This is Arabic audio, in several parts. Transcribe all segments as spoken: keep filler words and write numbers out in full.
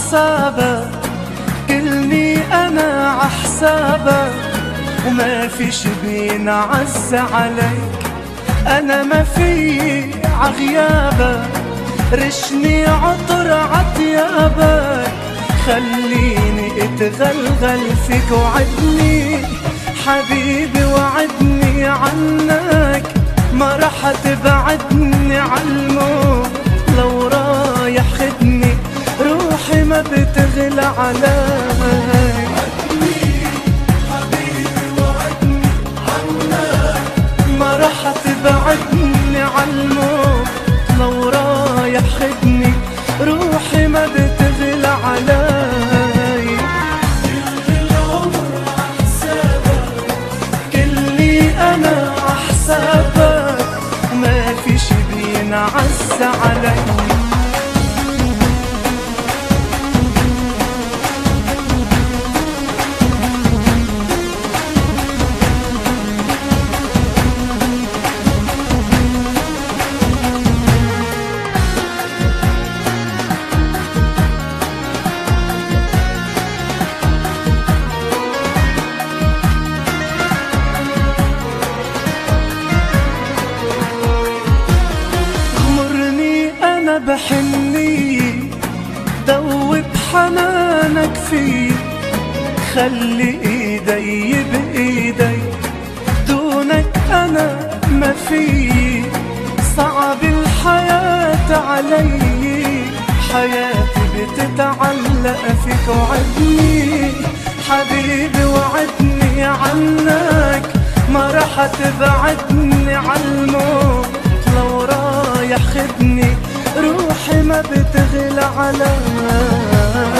عحسابك، كلني أنا عحسابك، وما في شي بينعز عليك. أنا ما في عغيابك، رشني عطر عطيابك، خليني اتغلغل فيك. وعدني حبيبي وعدني عنك، ما رح تبعدني عالموت. لو رايح خدني روحي ما بتغلى عليك. حبيبي وعدني عنك، ما رح تبعدني عالموت. لو رايح خدني روحي ما بتغلى عليك. كل العمر عحسابك، كلي أنا عحسابك، ما في شي بينعز عليك. بحني دوب حنانك في، خلي ايدي بايدي، دونك انا ما في. صعب الحياة علي، حياتي بتتعلق فيك. وعدني حبيبي وعدني عنك، ما رح تبعدني عالموت. لو رايح خدني روحي ما بتغلى عليك.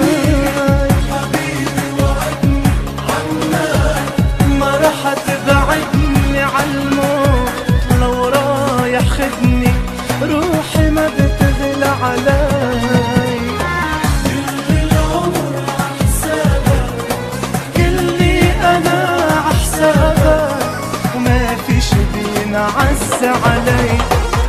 حبيبي وعدني عنك، ما رح تبعدني عالموت. لو رايح خدني روحي ما بتغلى عليك. كل العمر عحسابك، كلي أنا عحسابك، وما في شي بينعز عليك.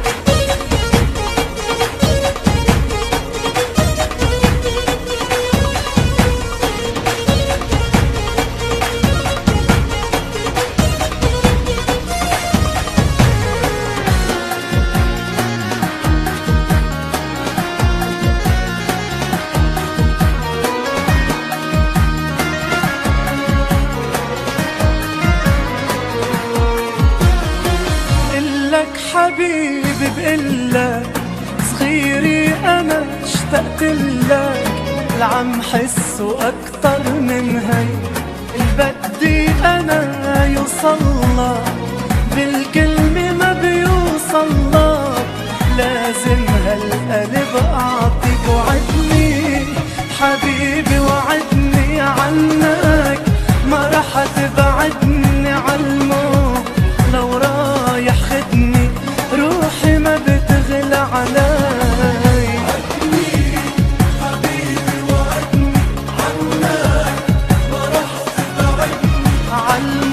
حبيبي بقلك صغيري أنا اشتقت لك، العم حسه أكتر من هيك. البدي أنا يوصلك بالكلمة ما بيوصلك، لازم هالقلب أعطيك. وعدني حبيبي وعدني عنك، ما رح تبعدني عالموت. لو رايح خدني روحي ما بتغلى عليك. عدني حبيبي وعدني عنك، ما رح تبعدني عالموت.